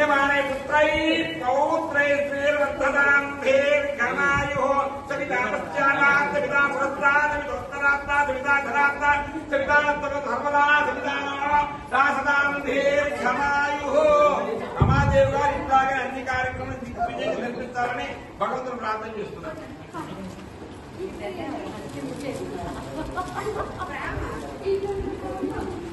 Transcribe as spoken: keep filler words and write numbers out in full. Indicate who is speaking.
Speaker 1: పుణ్యమానే పుత్రై పౌత్రై శ్రీర్వర్ధదాం దీర్ఘమాయు సవితా పశ్చాత్తాత్ సవితా పురస్తాత్ సవితోత్తరాత్తాత్ సవితా ధరాత్తాత్ సవితాత్మక ధర్మదా సవితా దాసదాం దీర్ఘమాయు. రమాదేవి గారు ఇట్లాగే అన్ని కార్యక్రమాలు దిగ్విజయం నిర్మించాలని భగవంతుని ప్రార్థన చేస్తున్నారు.
Speaker 2: Thank you.